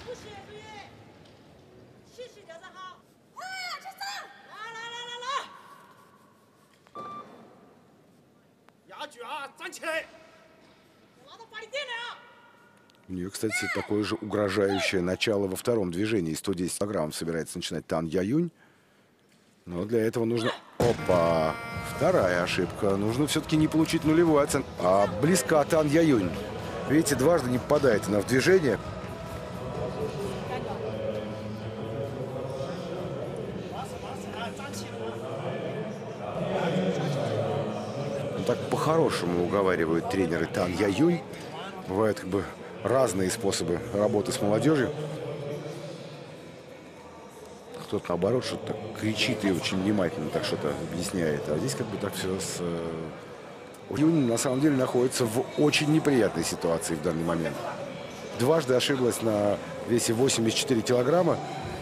У нее, кстати, такое же угрожающее начало во втором движении. 110 килограмм собирается начинать Тан Яюнь. Но для этого нужно... Опа! Вторая ошибка. Нужно все-таки не получить нулевую оценку. А близко Тан Яюнь. Видите, дважды не попадает она в движение. Ну, так по-хорошему уговаривают тренеры Тан Яюнь. Бывают как бы разные способы работы с молодежью. Кто-то, наоборот, что-то так кричит и очень внимательно так что-то объясняет. А здесь как бы так все с... Юнь на самом деле находится в очень неприятной ситуации в данный момент. Дважды ошиблась на весе 84 килограмма.